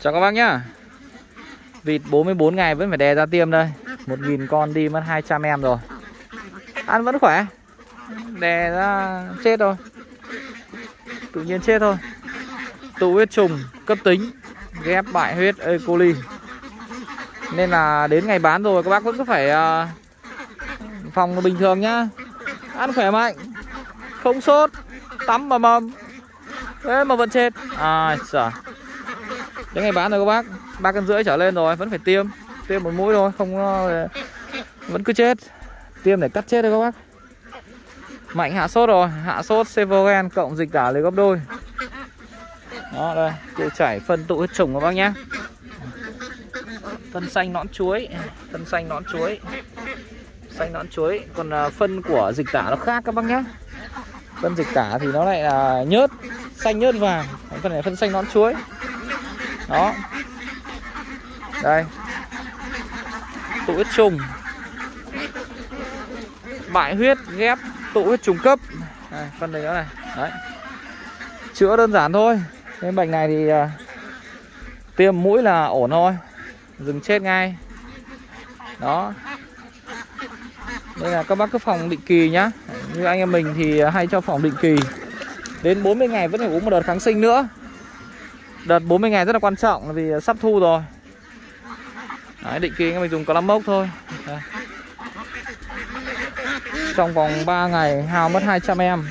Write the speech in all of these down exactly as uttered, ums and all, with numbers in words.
Chào các bác nhá. Vịt bốn mươi bốn ngày vẫn phải đè ra tiêm đây. Một nghìn con đi mất hai trăm em rồi. Ăn vẫn khỏe. Đè ra chết thôi. Tự nhiên chết thôi. Tụ huyết trùng cấp tính, ghép bại huyết E. coli. Nên là đến ngày bán rồi các bác vẫn cứ phải uh, phòng bình thường nhá. Ăn khỏe mạnh, không sốt, tắm mà mầm. Thế mà vẫn chết. À trời. Đến ngày bán rồi các bác, ba cân rưỡi trở lên rồi vẫn phải tiêm. Tiêm một mũi thôi, không uh, vẫn cứ chết. Tiêm để cắt chết thôi các bác. Mạnh hạ sốt rồi, hạ sốt Cevogen cộng dịch tả lấy gấp đôi. Đó đây, tiêu chảy phân tụ huyết trùng các bác nhé. Phân xanh nõn chuối, phân xanh nõn chuối, xanh nõn chuối. Còn uh, phân của dịch tả nó khác các bác nhé. Phân dịch tả thì nó lại là nhớt, xanh nhớt vàng. Phân này phân xanh nõn chuối. Đó. Đây. Tụ huyết trùng, bại huyết, ghép tụ huyết trùng cấp. Đây, phân này nữa này. Đấy. Chữa đơn giản thôi. Cái bệnh này thì uh, tiêm mũi là ổn thôi, dừng chết ngay. Đó. Đây là các bác cứ phòng định kỳ nhá. Như anh em mình thì hay cho phòng định kỳ. Đến bốn mươi ngày vẫn phải uống một đợt kháng sinh nữa. Đợt bốn mươi ngày rất là quan trọng vì sắp thu rồi. Đấy, định kỳ anh em mình dùng Calamox thôi. Đây. Trong vòng ba ngày hao mất hai trăm em.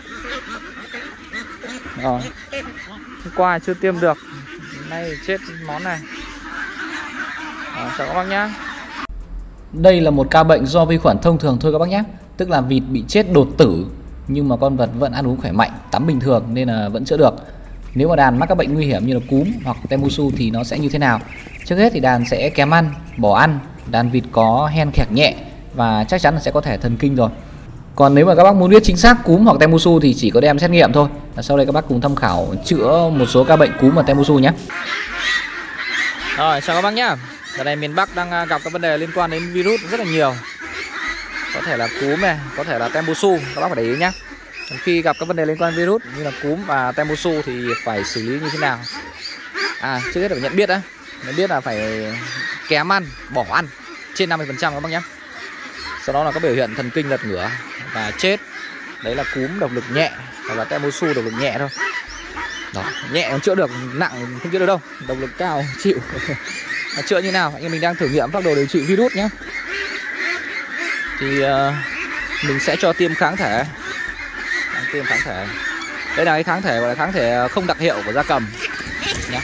Rồi. Hôm qua chưa tiêm được, hôm nay chết món này. Rồi, chào các bác nhá. Đây là một ca bệnh do vi khuẩn thông thường thôi các bác nhé. Tức là vịt bị chết đột tử, nhưng mà con vật vẫn ăn uống khỏe mạnh, tắm bình thường nên là vẫn chữa được. Nếu mà đàn mắc các bệnh nguy hiểm như là cúm hoặc Temmusu thì nó sẽ như thế nào? Trước hết thì đàn sẽ kém ăn, bỏ ăn. Đàn vịt có hen khẹt nhẹ và chắc chắn là sẽ có thẻ thần kinh rồi. Còn nếu mà các bác muốn biết chính xác cúm hoặc Temmusu thì chỉ có đem xét nghiệm thôi. Sau đây các bác cùng tham khảo chữa một số ca bệnh cúm và Temmusu nhé. Rồi, chào các bác nhá. Giờ này miền Bắc đang gặp các vấn đề liên quan đến virus rất là nhiều. Có thể là cúm này, có thể là Temmusu, các bác phải để ý nhé. Khi gặp các vấn đề liên quan virus như là cúm và Temmusu thì phải xử lý như thế nào? À, trước hết phải nhận biết đã. Nhận biết là phải kém ăn, bỏ ăn trên năm mươi phần trăm các bác nhé. Sau đó là có biểu hiện thần kinh lật ngửa và chết. Đấy là cúm độc lực nhẹ, hoặc là Temmusu độc lực nhẹ thôi. Đó, nhẹ còn chữa được, nặng không chữa được đâu. Độc lực cao chịu. Chữa như nào? Anh em mình đang thử nghiệm phác đồ điều trị virus nhé. Thì uh, mình sẽ cho tiêm kháng thể. Đang tiêm kháng thể. Đây là cái kháng thể gọi là kháng thể không đặc hiệu của gia cầm nhé.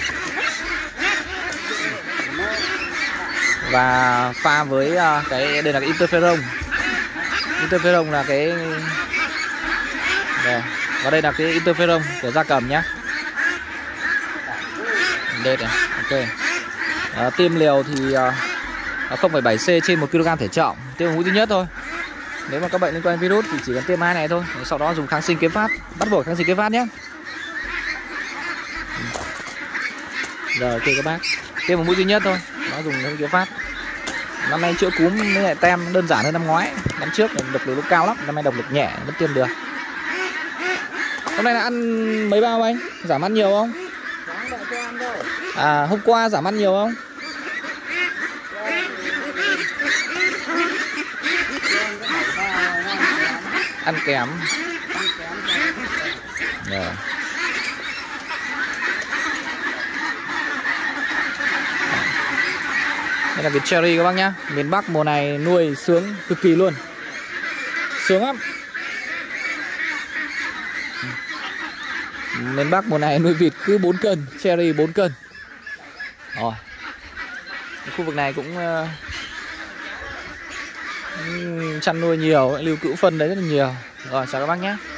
Và pha với uh, cái đây là cái interferon. Interferon là cái đây. Và đây là cái interferon của gia cầm nhé. Đây này, ok. À, tiêm liều thì uh, không phẩy bảy C trên một ki lô gam thể trọng. Tiêm mũi thứ nhất thôi. Nếu mà các bệnh liên quan đến virus thì chỉ cần tiêm hai này thôi. Sau đó dùng kháng sinh kế phát. Bắt buộc kháng sinh kế phát nhé. Rồi ok các bác. Tiêm một mũi duy nhất thôi. Nó dùng kháng sinh kế phát. Năm nay chữa cúm với lại tem đơn giản hơn năm ngoái. Năm trước độc lực cao lắm. Năm nay độc lực nhẹ vẫn tiêm được. Hôm nay là ăn mấy bao anh? Giảm ăn nhiều không? À, hôm qua giảm ăn nhiều không? Ăn kém. Rồi. Đây là vịt cherry các bác nhá. Miền Bắc mùa này nuôi sướng cực kỳ luôn. Sướng lắm. Miền Bắc mùa này nuôi vịt cứ bốn cân, cherry bốn cân. Rồi. Khu vực này cũng uh, chăn nuôi nhiều, lưu cữu phân đấy rất là nhiều. Rồi, chào các bác nhé.